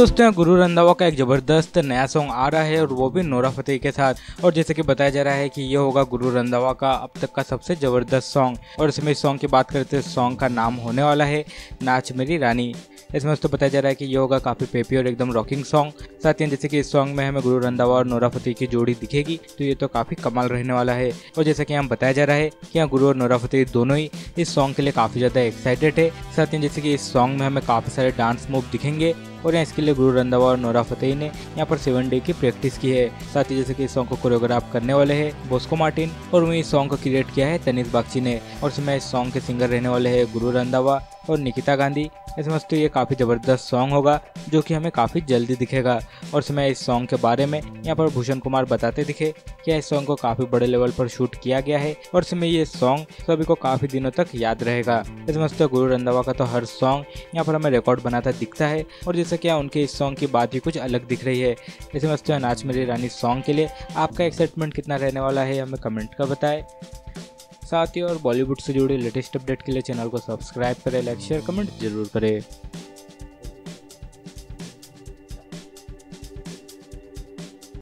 दोस्तों, गुरु रंधावा का एक जबरदस्त नया सॉन्ग आ रहा है और वो भी नोरा फतेही के साथ। और जैसे कि बताया जा रहा है कि ये होगा गुरु रंधावा का अब तक का सबसे जबरदस्त सॉन्ग। और इसमें इस सॉन्ग की बात करते हैं, सॉन्ग का नाम होने वाला है नाच मेरी रानी। इसमें दोस्तों बताया जा रहा है कि ये होगा काफी पेपी और एकदम रॉकिंग सॉन्ग। साथ ही जैसे कि इस सॉन्ग में हमें गुरु रंधावा और नोरा फतेही की जोड़ी दिखेगी, तो ये तो काफी कमाल रहने वाला है। और जैसा कि हम बताया जा रहा है कि यहाँ गुरु और नोरा फतेही दोनों ही इस सॉन्ग के लिए काफी ज्यादा एक्साइटेड है। साथ ही जैसे कि इस सॉन्ग में हमें काफी सारे डांस मूव दिखेंगे और यहाँ इसके लिए गुरु रंधावा और नोरा फतेही ने यहाँ पर 7 डे की प्रैक्टिस की है। साथ ही जैसे कि इस सॉन्ग को कोरियोग्राफ करने वाले हैं बॉस्को मार्टिन और वहीं इस सॉन्ग को क्रिएट किया है तनिष बागची ने। और इसमें इस सॉन्ग के सिंगर रहने वाले हैं गुरु रंधावा और निकिता गांधी। इसमें तो ये काफ़ी ज़बरदस्त सॉन्ग होगा जो कि हमें काफ़ी जल्दी दिखेगा। और इसमें इस सॉन्ग के बारे में यहाँ पर भूषण कुमार बताते दिखे कि इस सॉन्ग को काफ़ी बड़े लेवल पर शूट किया गया है और इसमें ये सॉन्ग सभी को काफ़ी दिनों तक याद रहेगा। इसमें तो गुरु रंधावा का तो हर सॉन्ग यहाँ पर हमें रिकॉर्ड बनाता दिखता है और जैसे कि उनके इस सॉन्ग की बात ही कुछ अलग दिख रही है। इसमें तो नाच मेरी रानी सॉन्ग के लिए आपका एक्साइटमेंट कितना रहने वाला है हमें कमेंट कर बताएं। साथ ही और बॉलीवुड से जुड़े लेटेस्ट अपडेट के लिए चैनल को सब्सक्राइब करें, लाइक शेयर कमेंट जरूर करें।